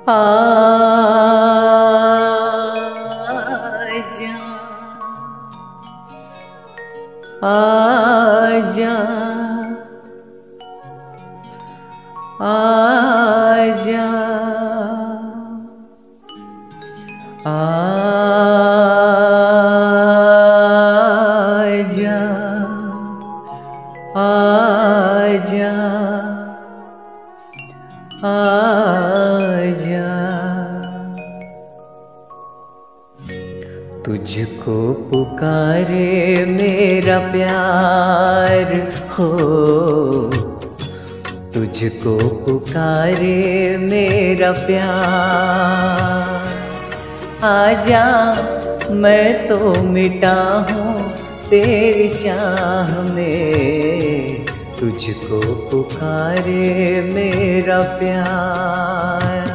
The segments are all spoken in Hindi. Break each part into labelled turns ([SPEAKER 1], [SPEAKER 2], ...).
[SPEAKER 1] आजा आजा आजा आजा आजा आजा। तुझको पुकारे मेरा प्यार हो, तुझको पुकारे मेरा प्यार। आजा मैं तो मिटा हूँ तेरी चाह में, तुझको पुकारे मेरा प्यार।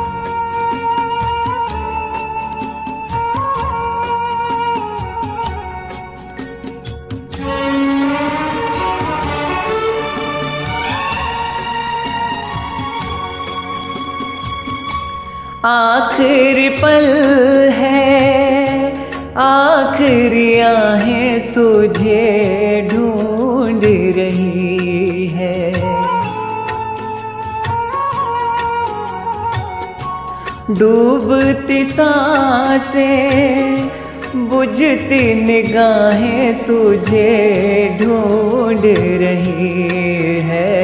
[SPEAKER 1] आखिरी पल है, आखिरी आहें तुझे ढूंढ रही है। डूबती सांसें, बुझती निगाहें तुझे ढूंढ रही है।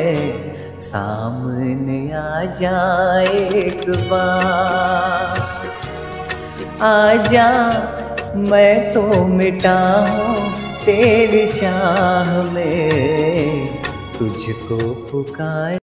[SPEAKER 1] सामने आ जा एक बार, आजा मैं तो मिटा हूँ तेरी चाह में, तुझको पुकार।